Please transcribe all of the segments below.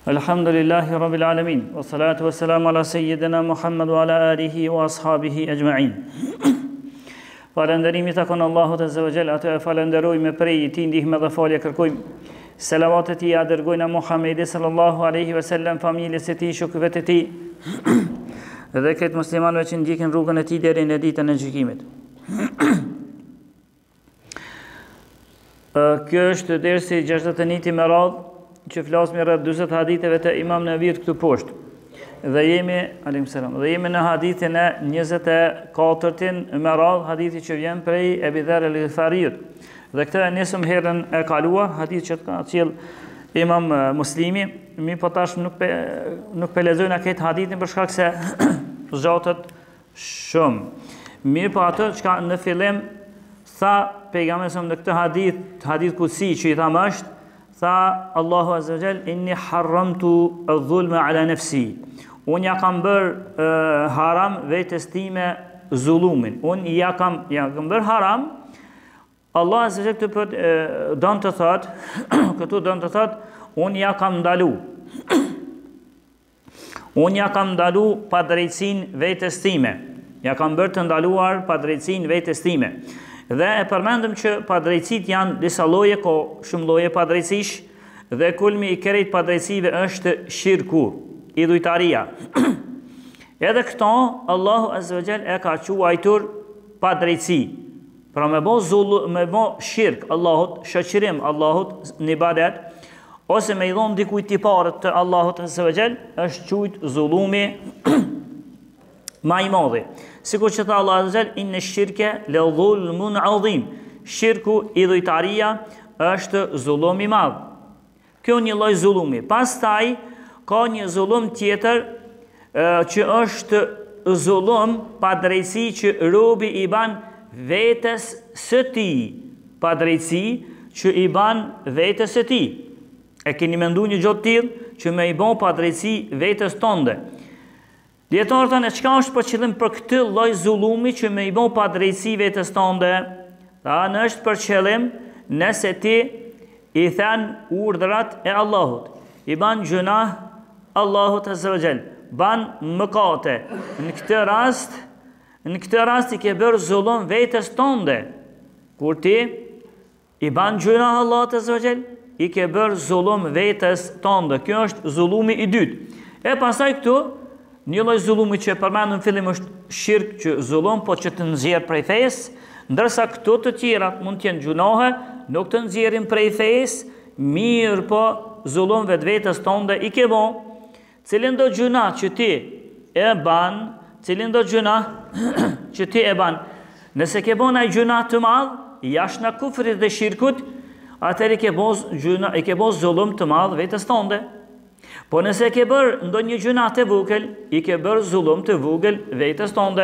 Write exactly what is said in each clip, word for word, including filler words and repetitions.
Alhamdulillahi Rabbil Alamin, wa salatu wa salamu ala Sayyidina Muhammad wa ala alihi wa ashabihi ajma'in. Falënderimi takon Allahut Azza wa Jall, atë e falenderojmë prej i tij ndihmë dhe falje kërkojmë. Selavatet i dërgojnë Muhamedi sallallahu alaihi wasallam, familjes e tij, shokëve të tij dhe këtë muslimanëve që ndjekin rrugën e tij deri në ditën e gjykimit. Kjo është dersi gjashtëdhjetë e njëjti me radhë që flasim rreth dyzet haditheve të Imam Nevit këtu poshtë. Dhe jemi, alaykum selam, dhe jemi në hadithin e njëzet e katërtin me radhë, hadithi që vjen prej Ebi Dher el-Ghifariut. Dhe këtë e nisëm herën e kaluar, hadith që ka sjell Imam Muslimi, mi po tash nuk pe, nuk pe lexojna këtë hadithin për shkak se zgjatet shumë. Mirë po atë çka në fillim tha pejgamberi në këtë hadith, hadith kutsi që i thamë është, tha Allahu Azza wa Jall, inni harramtu adh-dhulma ala nafsi. Unë ja kam bërë uh, haram vetes time zullumin. Unë ja kam ja kam bërë haram. Allah Azza wa Jall të për uh, don të thot, këtu don të thot, unë ja kam ndalu. Unë ja kam ndalu pa drejtësinë vetes time. Ja kam bërë të ndaluar pa drejtësinë vetes time. Dhe e përmendëm që padrejtësit janë disa lloje, ko shumë lloje padrejtësish, dhe kulmi i krejt padrejtësive është shirku, idhujtaria. Edhe këto Allahu Azza wa Jall e ka quajtur padrejtësi. Pra me bo zullu, me bo shirk Allahut, shoqërim Allahut në ibadet, ose me i dhon dikujt tiparet të Allahut Azza wa Jall, është quajt zullumi ma i madhi. Sikur që tha Allah Azza wa Jall, inna shirke le dhulmun adhim. Shirku, idhujtaria, është zullum i madh. Kjo një lloj zullumi. Pastaj ka një zullum tjetër që është zullum pa drejtësi që robi i ban vetes së tij. Pa drejtësi që i ban vetes së tij. E keni menduar një gjë të tillë që me i bën pa drejtësi vetes tënde? Dietarët thanë, çka është për qëllim për këtë lloj zullumi që me i bën pa drejtësi vetes tënde? Thanë është për qëllim nëse ti i than urdhrat e Allahut, i ban gjunah Allahut Azza wa Jall, ban mëkate. Në këtë rast, në këtë rast i ke bërë zullum vetes tënde. Kur ti i ban gjunah Allahut Azza wa Jall, i ke bërë zullum vetes tënde. Kjo është zullumi i dytë. E pastaj këtu një lloj zullumi që përmendëm në fillim është shirk, që zullum po që të nxjerr prej fesë, ndërsa këto të tjerat mund të jenë gjunohe, nuk të nxjerrin prej fesë, mirë po zullum vetvetes tënde i ke bën. Cilin do gjuna që ti e ban, cilin do gjuna që ti e ban, nëse ke bën ai gjuna të madh, jashtë në kufrit dhe shirkut, atëherë ke bën gjuna, i ke bën zullum të madh vetes tënde. Po nëse ke bërë ndonjë gjuna të vogël, i ke bërë zullum të vogël vetes tënde.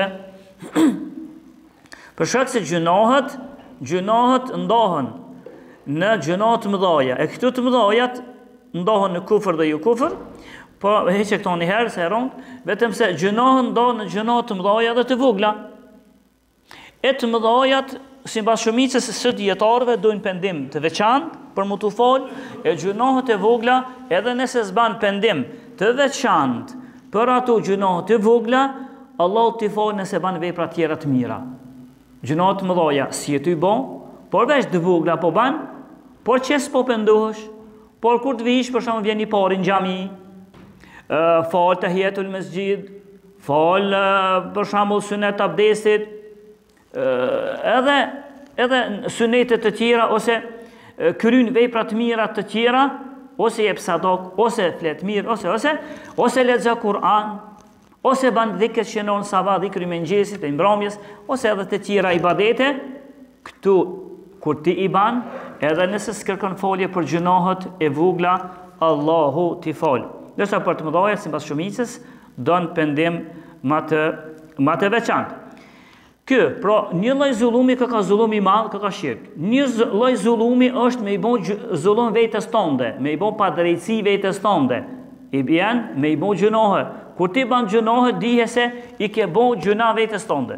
Për shkak se gjunohet, gjunohet ndohen në gjuna të mëdha. E këto të mëdhajat ndohen në kufër dhe jo kufër, po heqe këto një herë se rond, vetëm se gjunohen ndohen në gjuna të mëdha dhe të vogla. E të mëdhajat, sipas shumicës së dietarëve, dojnë pendim të veçantë për mu të fol, e gjunohet e vogla, edhe nëse s'ban pendim të veçantë për ato gjunohet e vogla, Allah t'i fol nëse ban vepra tjera të mira. Gjunohet të mëdha si e ty bon, por veç të vogla po ban, por që s'po pendohesh, por kur të vish, për shembull vjen i pari në xhami, uh, fal tahiyatul masjid, fal uh, për shembull sunet abdesit, uh, edhe edhe sunetet të tjera, ose kryen vepra të mira të tjera, ose jep sadak, ose flet mirë, ose ose ose lexo Kur'an, ose ban dhikr shenon sabah, dhikri mëngjesit, e mbrëmjes, ose edhe të tjera ibadete. Këtu kur ti i ban, edhe nëse s'kërkon folje për gjunohet e vogla, Allahu t'i fal. Nëse për të mëdha, sipas shumicës, don pendim më të më të veçantë. Kë, pra një lloj zullumi ka ka zullumi i madh, ka ka shirk. Një lloj zullumi është me i bën zullum vetes tënde, me i bën pa drejtësi vetes tënde. I bën me i bën gjunohe. Kur ti ban gjunohe, dije se i ke bën gjuna vetes tënde.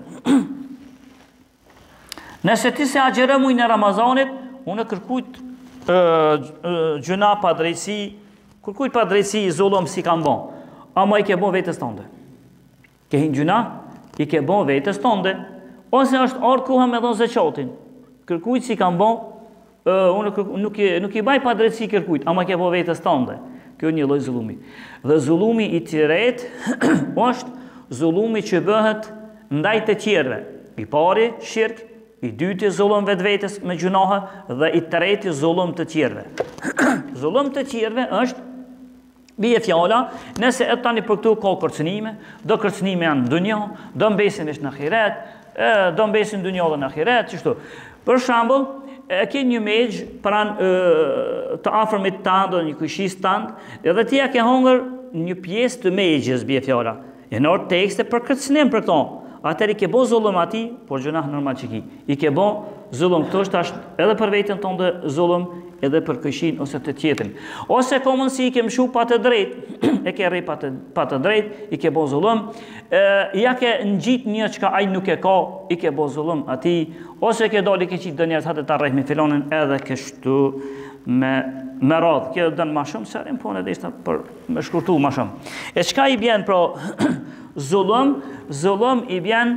Nëse ti se agjerë muj në Ramazanit, unë kërkujt gjuna pa drejtësi Kur kujt pa drejtësi, zullum si kanë bon, ama i ke bon vetës tënde. Ke hinë gjuna, i ke bon vetës tënde. Ose është ardhur koha me dhënë zakatin. Kërkujt si kanë bon, uh, unë nuk, nuk i baj pa drejtësi kërkujt, ama ke bon vetës tënde. Kjo një lloj zullumi. Dhe zullumi i tretë është zullumi që bëhet ndaj të tjerëve. I pari shirk, i dyti zullum vetvetes me gjunahe dhe i treti zullum të tjerëve. Zullum të tjerëve është bie fjala, nëse e tani për këtu ka kërcënime, do kërcënime janë në dunjë, do mbesin është në ahiret, do mbesin në dunjë dhe në ahiret, çështu. Për shembull, e ke një megj pran të afërmit tënd, një kushis tënd, edhe ti ja ke hongër një pjesë të megjës bie fjala. E nor tekste për kërcënim për këto. Atëri ke bo zullum ati, por gjunah normal që ki. I ke bo zullum këto është ashtë edhe për vetën tonë zullum, edhe për këshin ose të tjetën. Ose komën si i ke mshu pa të drejt, e ke rej pa të, pa të drejt, i ke bo zullum, e, ja ke në gjitë një që ka aj nuk e ka, i ke bo zullum ati, ose ke doli ke qitë dë njerët hatë të arrejt me filonin edhe kështu me, me radhë. Kjo dënë ma shumë, sërim po në dhe ishte për me shkurtu ma shumë. E qka i bjen pro zullum, zullum i bjen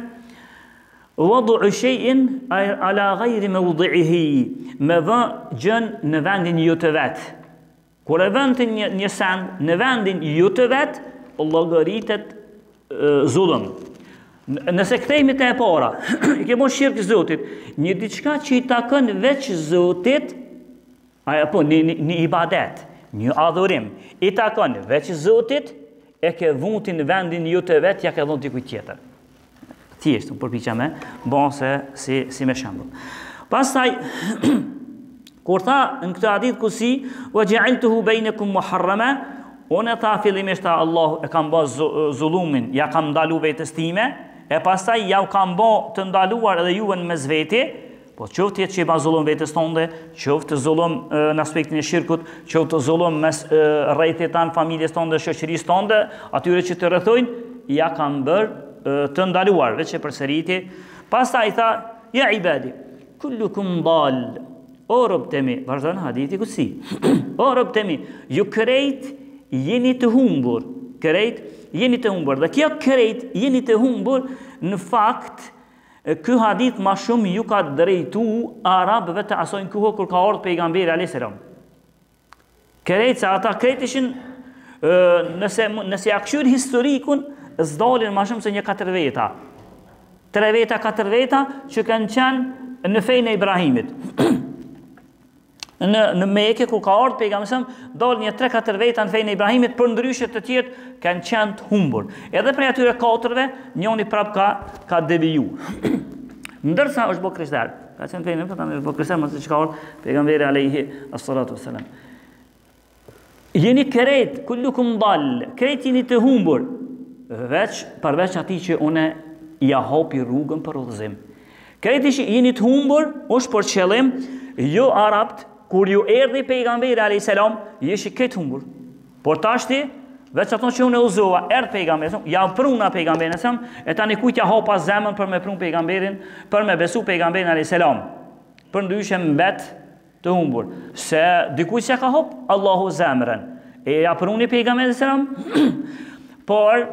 وضع شيء على غير موضعه me vë gjën në vendin jo të vet. Kur e vën një, një send në vendin jo të vet, llogaritet zullum. Nëse kthehemi te e para, i kemo shirk Zotit, një diçka që i takon veç Zotit, apo një, një, një ibadet, një adhurim, i takon veç Zotit, e ke vunti në vendin jo të vet, ja ke dhënë dikujt tjetër. Thjesht, unë përpiqa me, bon se si, si me shembull. Pastaj, kur tha në këtë hadith kusi, wa ja'altuhu bainakum muharrama, unë tha fillimisht ta Allah e kam bë zullumin, ja kam ndalu vetes time, e pastaj ja u kam bë të ndaluar edhe juve në mes veti, po qoftë jetë që i ba zullum vetes tonde, qoftë zullum në aspektin e shirkut, qoftë zullum mes rrethit tan, familjes tonde, shoqërisë tonde, atyre që të rrethojnë, ja kam bërë të ndaluar, veç e përsëriti. Pastaj tha, ja ibadi, kullukum dal, o rob temi, vazhdon hadithi kusi, o rob temi, ju krejt jeni të humbur, krejt jeni të humbur, dhe kjo krejt jeni të humbur, në fakt, ky hadith ma shumë ju ka drejtu arabëve të asojnë kuho kur ka ardhur pejgamberi alayhis salam. Krejt, se ata krejt ishin, nëse, nëse ja këshyr historikun, zdalin ma shumë se një katër veta. Tre veta, katër veta që kanë qenë në fejnë e Ibrahimit. në, në Mekë, kur ka ardhur pejgamberi, dalin një tre katër veta në fejnë e Ibrahimit, për ndryshe të tjerë kanë qenë të humbur. Edhe prej atyre katërve, njoni prap ka, ka deviju. Ndërsa është bo krishter. Ka qenë fejnë, për ta në është bo krishter, mëse që ka ardhur pejgamberi alayhi as-salatu wassalam. Jeni krejt, kullukum dal, krejt jeni të humbur, veç përveç atij që une ja hapi rrugën për udhëzim. Krejt jeni të humbur, është për qëllim, jo arabt, kur ju erdhi pejgamberi alayhis salam, jeshi këtë humbur. Por tashti, veç ato që unë udhëzova, erdh pejgamberi, ja pruna pejgamberin e sam, e tani kujt ja hapa zemrën për me prun pejgamberin, për me besu pejgamberin alayhis salam. Për ndryshe mbet të humbur. Se dikujt që ka hop, Allahu zemrën. E ja pruni pejgamberin alayhis salam, por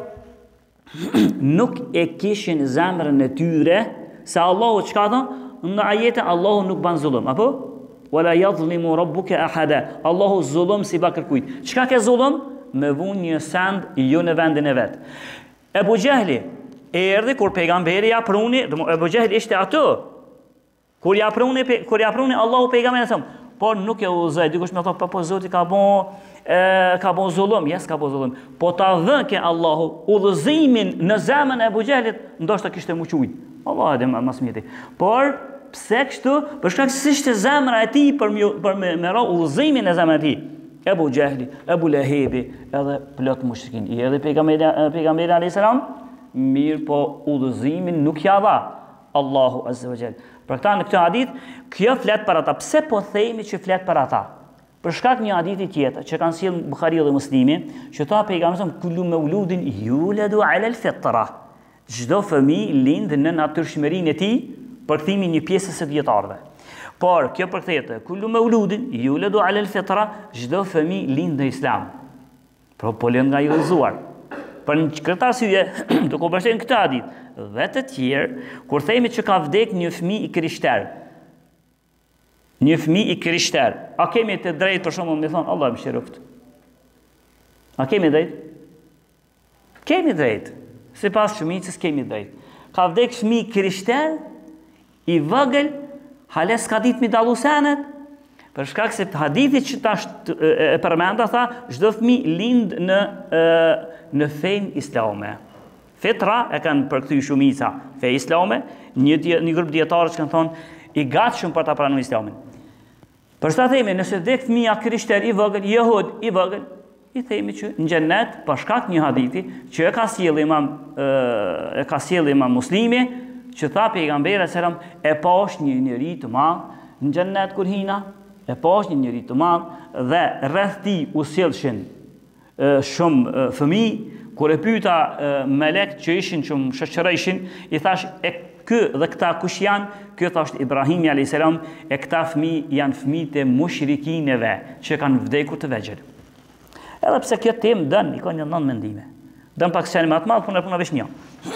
nuk e kishin zemrën e tyre, se Allahu çka thon, në ajete Allahu nuk ban zullum, apo? Wala yadhlimu rabbuka ahada. Allahu zullum si ba kërkujt. Çka ke zullum? Me vun një send jo në vendin e vet. Ebu Jehli erdhi kur pejgamberi ja pruni, Ebu Jehli ishte aty. Kur ja pruni, kur ja pruni Allahu pejgamberin sa, por nuk e uzoi. Dikush më thon, po Zoti ka bon e, ka bon zullum, jes ka bon zullum. Po ta dhën ke Allahu udhëzimin në zemrën e Ebu Jehlit, ndoshta kishte muqujt. Allah edhe më smeti. Por pse kështu? Për shkak se ishte zemra e tij për me, për me, me ra udhëzimin e zemrës e tij. Ebu Jehli, Ebu Lehebi, edhe plot mushrikin. I edhe pejgamberi pejgamberi alayhis salam, mirë po udhëzimin nuk ja dha Allahu azza wa jall. Për këta në këtë hadith, kjo flet për ata. Pse po themi që flet për ata? Për shkak një hadithi tjetër që kanë sjellë Buhariu dhe Muslimi, që tha pejgamberi kullu mauludin yuladu ala al-fitra. Çdo fëmijë lind në natyrshmërinë e tij për kthimin një pjesës së dietarëve. Por kjo përkthehet kullu mauludin yuladu ala al-fitra, çdo fëmijë lind në Islam. Pro po lën nga i udhëzuar. Për në këtë arsye, do ku bashkën këtë hadith dhe të tjerë, kur themi që ka vdek një fëmijë i krishter, një fëmijë i krishter, a kemi të drejtë për shembull me thon Allah më shëroft? A kemi drejt? Kemi drejt. Sipas shumicës kemi drejt. Ka vdek fëmijë krishter i vogël, hales ka ditë mi dallu senet, për shkak se hadithi që tash e përmenda tha, çdo fëmijë lind në e, në fenë islame. Fetra e kanë përkthy shumica fe islame, një një grup dietarë që kanë thonë i gatshëm për ta pranuar islamin. Për sa themi, nëse vdek fëmia krishter i vogël, jehud i vogël, i themi që në xhennet për shkak një hadithi që e ka sjellë imam e, e ka sjellë imam Muslimi, që tha pejgamberi selam e pash një njerëz të madh në xhennet kur hina, e pash një njerëz të madh dhe rreth tij u sjellshin shumë fëmijë. Kur e pyeta melek që ishin që më shoqërojshin, i thash e ky dhe këta kush janë? Ky thashtë Ibrahimi alayhis salam, e këta fëmijë janë fëmijët e mushrikinëve që kanë vdekur të vegjël. Edhe pse kjo temë dën, i ka një nënt mendime. Dën pak se më të madh, por ne puna vesh një.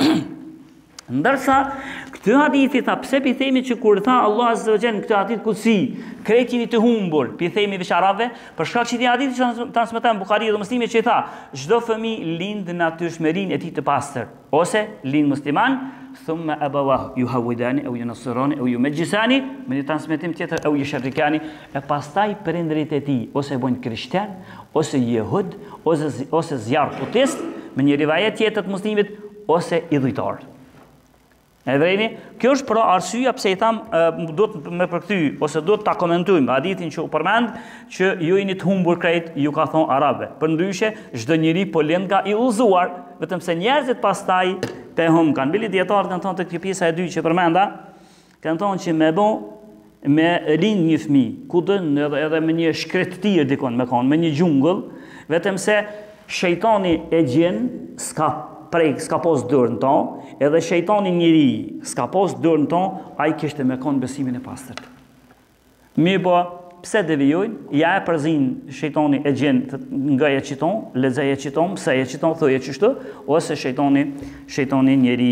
Ndërsa këtë hadithi tha pse pi themi që kur tha Allah azza wa jalla në këtë hadith kutsi, krejt jeni të humbur, pi themi veç arabëve, për shkak që i hadithi që transmeton Buhariu dhe Muslimi që i tha, çdo fëmijë lind në natyrshmërinë e tij të pastër, ose lind musliman, thumma abawahu yuhawidani aw yunassirani aw yumajjisani, me një transmetim tjetër aw yushrikani, e pastaj prindërit e tij ose bën krishterë, ose jehud, ose ose zjarr putist, me një rivajet tjetër të Muslimit, ose idhujtar. E vreni, kjo është pra arsyeja pse i tham do të më përkthy ose do të ta komentojmë hadithin që u përmend që ju jeni të humbur krejt, ju ka thon arabe. Përndryshe, çdo njeri po lën nga i udhëzuar, vetëm se njerëzit pastaj te hum kanë bili dietarët kanë thonë te kjo pjesa e dytë që përmenda, kanë thonë që me bon me lind një fëmijë, ku do edhe edhe me një shkretëtir dikon me kon, me një xhungull, vetëm se shejtani e gjen s'ka prej s'ka pos dorë në ton, edhe shejtani njëri s'ka pos dorë në ton, ai kishte me kon besimin e pastërt. Mirë po, pse devijojnë? Ja e përzin shejtani e gjen nga e qiton, lexoj e qiton, pse e qiton thoje çështë, ose shejtani shejtani njëri.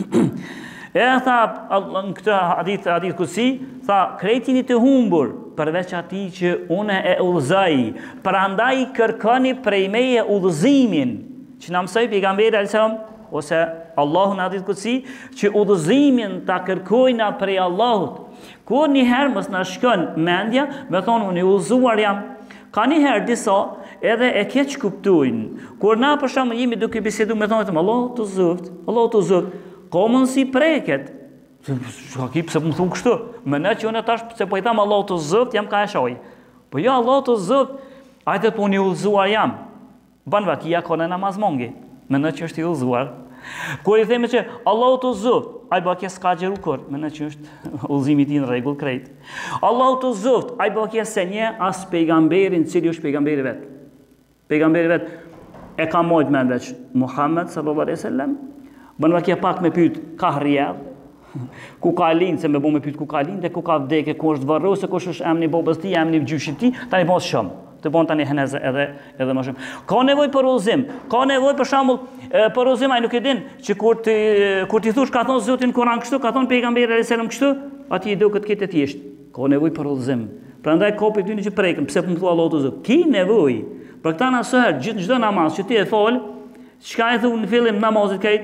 E tha në këtë hadith hadith kutsi, tha krejtini të humbur përveç atij që unë e udhëzoj, prandaj kërkoni prej meje udhëzimin, që na mësoi pejgamberi alayhis salam ose Allahu në hadith kutsi, që udhëzimin ta kërkojna prej Allahut. Kur një herë mos na shkon mendja, me thonë unë i udhëzuar jam. Ka një herë disa edhe e keq kuptojnë. Kur na për shembull jemi duke biseduar me thonë Allahu të zoft, Allahu të zoft, komën si preket. Çka ki pse më thon kështu? Më na që unë tash pse po i tham Allahu të zoft, jam ka e shoj. Po jo Allahu të zoft, hajde po unë i udhëzuar jam. Ban vakia kone namaz mongi, me në që është i udhëzuar. Kur i theme që Allahu të zoft, ai bakja s'ka gjeru kur, me në që është udhëzimi ti në rregull krejt. Allahu të zoft, ai bakja se një as pejgamberin cili është pejgamberi vet. Pejgamberi vet e ka mojt me veç Muhammed sallallahu alaihi wasallam. Ban vakia pak me pyet ka rrjedh, ku ka lind, se me bu me pyet ku ka lind, dhe ku ka vdekje, ku është varrose, kush është emri babës ti, emri gjyshit ti, tani mos shumë. Të bon tani heneze edhe edhe më shumë. Ka nevojë për udhëzim. Ka nevojë për shembull për udhëzim, ai nuk e din që kur ti kur ti thosh ka thon Zoti në Kur'an kështu, ka thon pejgamberi alayhis salam kështu, aty i do këtë këtë thjesht. Ka nevojë për udhëzim. Prandaj kopi dyni që prekën, pse po më thua Allahu të zot. Ki nevojë. Për këtë na sër gjithë çdo namaz që ti e fol, çka e thon në fillim namazit kët?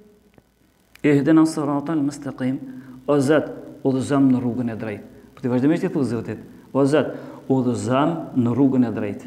Ihdina siratal mustaqim. O Zot, udhëzom në rrugën e drejtë. Po ti vazhdimisht i thu Zotit. O Zot, udhëzom në rrugën e drejtë.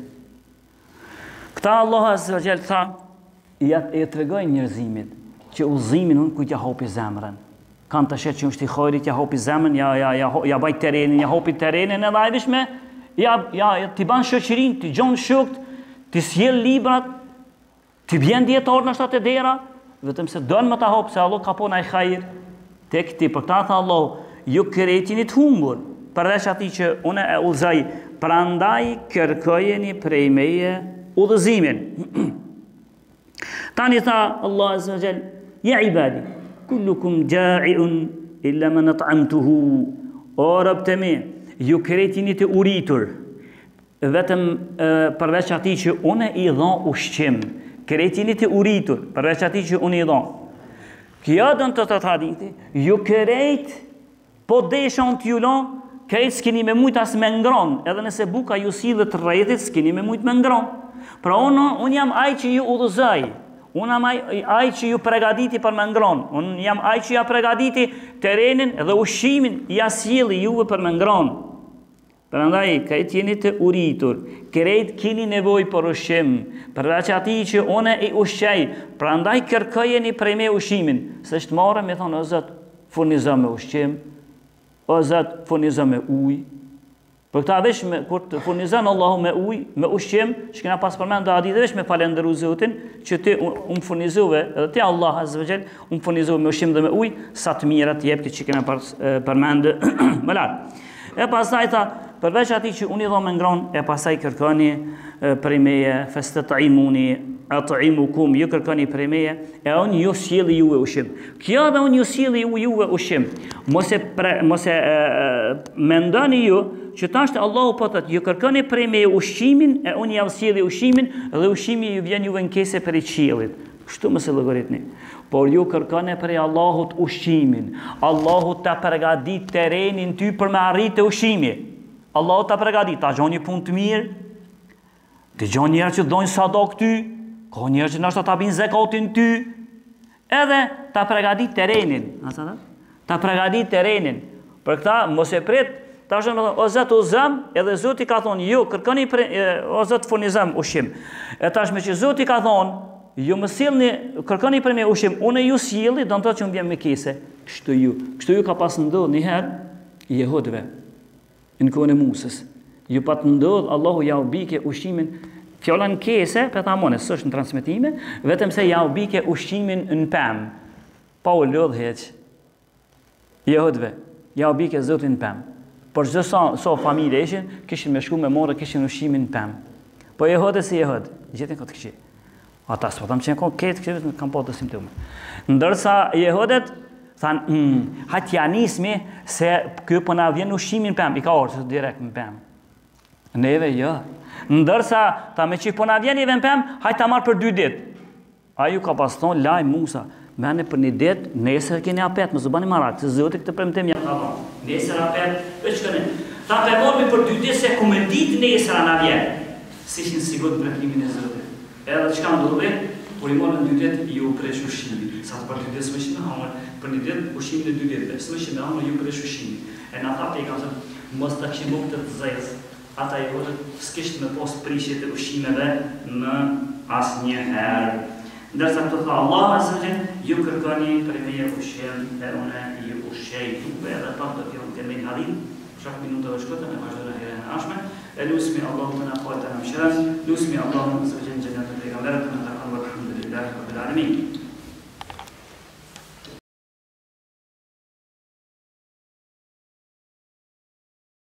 Këta Allah azza wa jall tha, ja e tregojnë njerëzimit që udhëzimin unë kujt ja hopi zemrën. Kanë të shetë që është i hojrit, ja hopi zemrën, ja ja ja ja baj terrenin, ja hopi terrenin edhe ai vesh me ja ja ti ban shoqërinë, ti gjon shokt, ti sjell librat, ti bjen dietar në shtatë dera, vetëm se don më ta hop se Allah ka punë ai hajër tek ti. Për ta tha Allah, ju kërejtini të humbur, përveç atij që unë e udhëzoj, prandaj kërkojeni prej meje udhëzimin. Tani tha Allah azza wa jall, ya ibadi, kullukum ja'iun illa man at'amtuhu. O robët e mi, ju kërejtini të uritur, vetëm e, përveç atij që unë i dha ushqim, krejt jeni të uritur, përveç atij që unë i dha. Kjo do të thotë hadithi, ju krejt po deshon t'ju lë, krejt s'keni me mujt as me ngron, edhe nëse buka ju sillet rrethit, s'keni me mujt me ngron. Pra unë un jam ai që ju udhëzoj. Unë jam ai, ai që ju përgatiti për me ngron. Unë jam ai që ja përgatiti terrenin dhe ushqimin, ja sjelli juve për me ngron. Prandaj, krejt jeni të uritur, krejt keni nevojë për ushqim, përveç atij që unë i ushqej, prandaj kërkojeni prej me ushqimin, se është marrë me thonë, o Zot, furnizo me ushqim, o Zot, furnizo me ujë. Për këta vesh me, kur të furnizon Allahu me ujë, me ushqim, që kena pas përmend hadithe vesh me falendëru Zotin, që ti unë furnizove, edhe ti Allah Azza wa Jall, unë furnizove me ushqim dhe me ujë, sa të mira të jep këtë që kena përmend më lart. E pastaj tha, përveç atij që unë i dha me ngron, e pastaj kërkoni prej meje, fastat'imuni at'imukum, ju kërkoni prej meje, e unë ju sjelli juve ushqim. Kjo dhe unë ju sjelli juve ushqim. Mos e pre, mos e mendoni ju që tashtë Allahu po thotë, ju kërkoni prej meje ushqimin, e unë ja sjelli ushqimin dhe ushqimi ju vjen juve në kese prej qiellit. Kështu mos e llogaritni. Por ju kërkoni prej Allahut ushqimin. Allahu ta përgatit terrenin ty për me arritë ushqimi. Allahu ta përgatit, ta gjon një punë të mirë. Të gjon njerëz që dojnë sadak ty, ka njerëz që ndoshta ta bin zakatin ty. Edhe ta përgatit terrenin, a sa ta? Ta përgatit terrenin. Për këtë mos e prit. Tash më thon, o Zot, u zëm, edhe Zoti ka thonë, ju kërkoni prej, o Zot, furnizëm ushqim. E tashmë që Zoti ka thonë, ju më sillni, kërkoni për me ushqim, unë ju sjelli, do të thotë që më vjen me kese. Kështu ju. Kështu ju ka pas ndodhur një herë jehudëve në kohën e Musës. Ju pat ndodh, Allahu ja u bike ushqimin, fjala në kese, për ta mëne, s'është në transmetime, vetëm se ja u bike ushqimin në pemë. Pa u lodh hiç. Jehudëve, ja u bike Zotin në pemë. Por çdo sa so familje ishin, kishin me shku me morë, kishin ushqimin në pemë. Po jehudë si jehudë, gjetën këtë këshi. Ata s'po tham që kanë këtë këtë kanë po të simptome. Ndërsa jehudët thanë, mm, hajt ja nismi se ky po na vjen ushqimin në pemë, i ka ardhur direkt në pemë. Neve jo. Ndërsa ta me që po na vjen i në pemë, hajt ta marr për dy ditë. Ai ju ka pas thonë laj Musa, mene për një ditë, nesër keni apet, më zubani marak, se Zoti këtë premtim ja ka thonë. Nesër apet, veç këne. Ta përmormi për dy ditë se ku me ditë nesër ana vjen. Si ishin sigurt premtimin e Zotit. Edhe çka ndodhi, kur i morën dy ditë ju presh ushqimin. Sa të për dy ditë s'më me hamër, për një ditë ushqimin e dy ditëve, s'më me hamër ju presh ushqimin. E na tha pejgamberi, mos ta kishim bukë të zezë. Ata i hodët s'kisht me pos prishje të ushqimeve në asnjëherë. Ndërsa këtu tha Allah Azza wa Jall, ju kërkoni për meje ushqim, e unë ju ushqej juve, edhe ta do t'ju të me hadith, shak minuta dhe shkotën e vazhdojnë herën e ashme. E lusmi Allahu të na falë të na mëshirën, lusmi Allahu Azza wa Jall xhennet e pejgamberit, në takon alhamdulillah rabbil alamin.